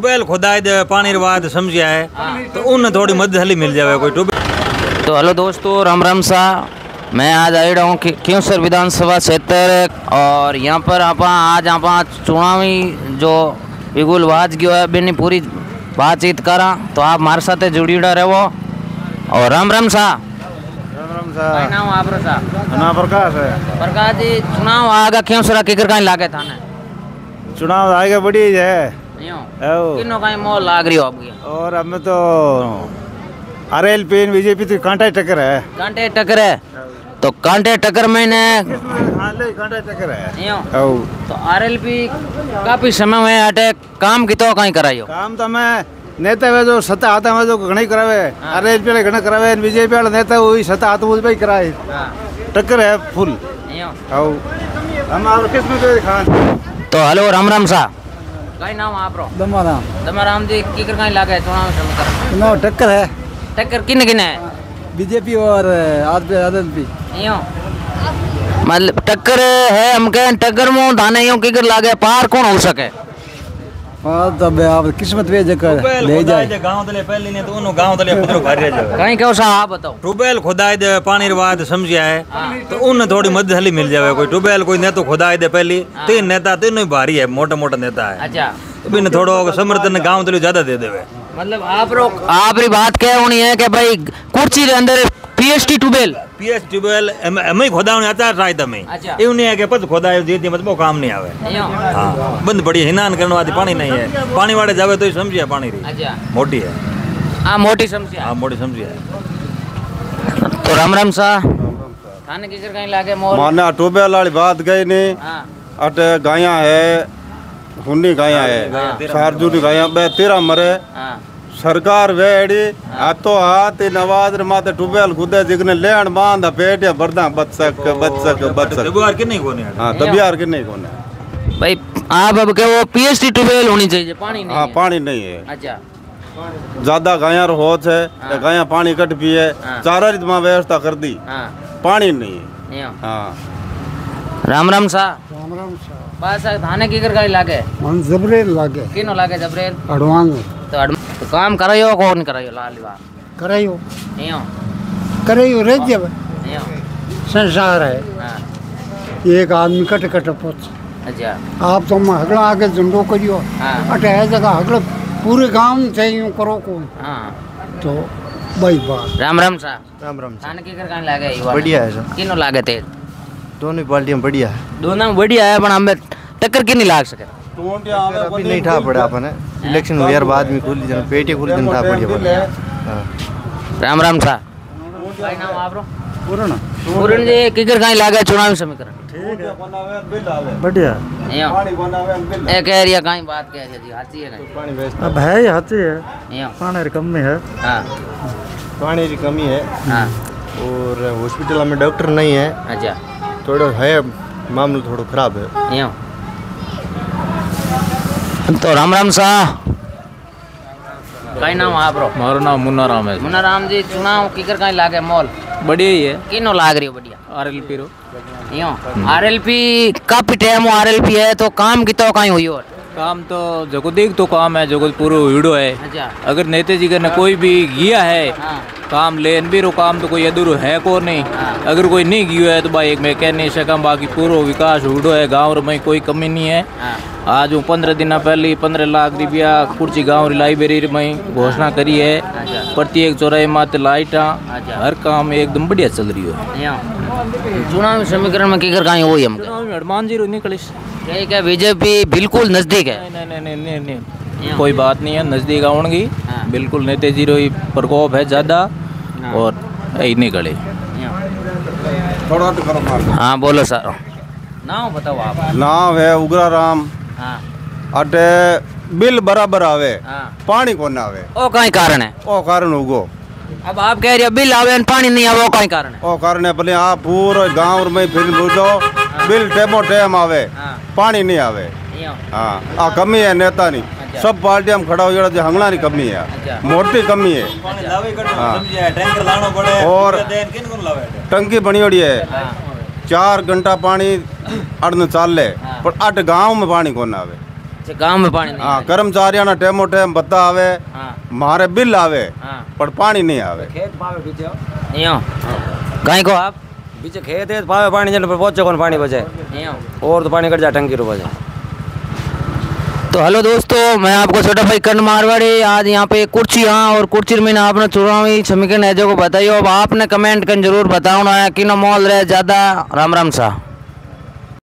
Tubewell खुदाई दे पानी बात समझिया है तो उन थोड़ी मदद हली मिल जावे कोई ट्यूबवेल। तो हेलो दोस्तों, राम राम सा। मैं आज आई रहा हूँ क्योंसर विधानसभा क्षेत्र और यहाँ पर आज आप चुनावी जो बिगुल बाज गयो है बिनी पूरी बातचीत करा। तो आप हमारे साथ जुड़ी रहो और राम राम सा। नाम आप सा ना प्रकाश है। प्रकाश जी, चुनाव आगा क्योंसर किकर कहीं लागे थाने चुनाव आएगा बड़ी है किनो कहीं मोल लाग रही हो आपकी। और हमें तो RLP बीजेपी तो कांटे टक्कर है। कांटे टक्कर है तो कांटे टक्कर में कांटे टक्कर है। तो RLP काफी समय में अटे काम की तो कहीं कराइयो काम तो मैं नेता वे जो सत्ता आता है जो घणी करावे RLP वाले घणा करावे बीजेपी वाला नेता वही सत्ता आता वो भाई कराए टक्कर है फुल। हम और किस में कोई खान। तो हेलो राम राम सा। कहीं नाम आप रो दमाराम जी किकर कहीं लागे चुनाव समीकरण चुनाव टक्कर है। टक्कर किन किन है बीजेपी और RLP मतलब टक्कर है हम कह टक्कर में दाने यूं किकर लागे पार कौन हो सके। हाँ तब आप किस्मत वे जकर ले जाए गांव तले पहले ने तो उन गांव तले पत्रो भर रह जावे कहीं कहो सा आप बताओ। ट्यूबवेल खुदाई दे पानी बात समझिया है तो उन थोड़ी मदद हली मिल जावे कोई ट्यूबवेल कोई ने तो खुदाई दे पहली तीन नेता तीनों ही भारी है मोटा मोटा नेता है। अच्छा तो बिन थोड़ो समर्थन गांव तले ज्यादा दे देवे। मतलब आप बात क्या होनी है कि भाई कुर्सी के अंदर PST ट्यूबवेल हमें खुदा नहीं आता राय तमें ये नहीं है कि पत खुदा देती मतलब वो काम नहीं आवे। हाँ बंद पड़ी हिनान करने वाली पानी नहीं है पानी वाले जावे तो समझिए पानी रही मोटी है। हाँ मोटी समझिए। हाँ मोटी समझिए। तो राम राम सा खाने की कहीं लागे मोर माना ट्यूबवेल वाली बात गई नहीं। अटे गाया है हुन्नी गाया है सारजूनी गाया बे 13 मरे सरकार वेड़ी हाथों हाथ नवाज माते ट्यूबवेल खुदे जिगने लेन बांधा पेट बरदा बचक तबियार के नहीं कोने। हां तबियार के नहीं कोने भाई आप अब के वो PST ट्यूबवेल होनी चाहिए पानी नहीं। हां पानी नहीं है। अच्छा ज्यादा गाया होत है तो गाया पानी कट पिए चारा रीत में व्यवस्था कर दी पानी नहीं है। हां राम राम सा। राम राम सा बस थाने की कर लागे मन जबरेल लागे किनो लागे जबरेल अडवान तो काम करायो कौन करायो लालवा करायो नियो करायो रे जब संसार है। एक आदमी कट कट पहुंच। अच्छा आप तो हगड़ा आगे झंडो करियो अटे है जगह हगड़ा पूरे गांव में चाहिए करो कौन। तो भाई बात राम राम सा। राम राम थाने की कर लागे बढ़िया है सर किनो लागे ते दोनों पार्टियां बढ़िया है। दोनों में बढ़िया है पर हमें टक्कर की नहीं लाग सके। अभी नहीं ठा पड़ा अपन इलेक्शन हुआ यार बाद में खुली जन पेटी खुली जन ठा पड़ी। राम राम सा। भाई नाम आप रो पूर्ण जी किकर कहीं लागे चुनावी समीकरण ठीक है बढ़िया एक एरिया कहीं बात कह जी हाथी है कहीं अब है ही हाथी है पानी की कमी है। हां पानी की कमी है। हां और हॉस्पिटल में डॉक्टर नहीं है। अच्छा थोड़ा है मामला थोड़ा खराब है। यूं तो राम राम सा। कहीं नाम आप रो मारो नाम मुन्ना राम है। मुन्ना राम जी चुनाव किकर कहीं लागे मोल बढ़िया ही है। किनो लाग रही हो बढ़िया RLP रो यूं RLP काफी टाइम RLP है तो काम की तो कहीं हुई और काम तो जगो देख तो काम है जगो पूरा वीडियो है। अच्छा अगर नेताजी का कोई भी गया है काम लेन भी रो काम तो कोई अधूरो है को नहीं। अगर कोई नहीं गया है तो भाई एक मैं कह नहीं सकता बाकी पूरा विकास वीडियो है गाँव में कोई कमी नहीं है। आज वो 15 दिन पहले 15 लाख रुपया कुर्ची गाँव लाइब्रेरी में घोषणा करी है। प्रत्येक चौराहे माते लाइट हर काम एकदम बढ़िया चल रही है। चुनाव समीकरण में किकर कहीं हुई हम हनुमान जी निकले ठीक है बीजेपी बिल्कुल नजदीक है। नहीं कोई बात नहीं है नजदीक आऊंगी बिल्कुल नेताजी रो प्रकोप है ज्यादा और यही निकले। हाँ बोलो सर नाम बताओ आप। नाम है उग्रा राम। अटे बिल बराबर आवे पानी को ना आवे ओ कहीं कारण है ओ कारण उगो। अब आप कह रहे हो बिल आवे पानी नहीं आवे कहीं कारण है ओ कारण है भले आप पूरे गांव में फिर बुझो बिल टेमो टेम आवे पानी नहीं आवे। हाँ आ कमी है नेता नहीं सब पार्टियां में खड़ा हो जो हंगला नहीं कमी है मोटी कमी है। और टंकी बनी हुई है 4 घंटा पानी अड़न चाल ले पर 8 गांव में पानी को ना आवे। अच्छा गांव में पानी नहीं हाँ है। कर्मचारियों ने टेमो टेम बता आवे हाँ मारे बिल आवे हाँ पर पानी नहीं आवे। यूं कहीं को आप बीच खेत है पावे पानी जल पर पहुंचे कौन पानी बचे यूं और तो पानी कट जाए टंकी रो बजे। तो हेलो दोस्तों, मैं आपको छोटा भाई कर्ण मारवाड़ी आज यहाँ पे कुर्सी हाँ और कुर्सी में आपने चुनावी समीकरण है जो को बताइए। अब आपने कमेंट कर जरूर बताओ ना कि मोल रहे ज्यादा। राम राम सा।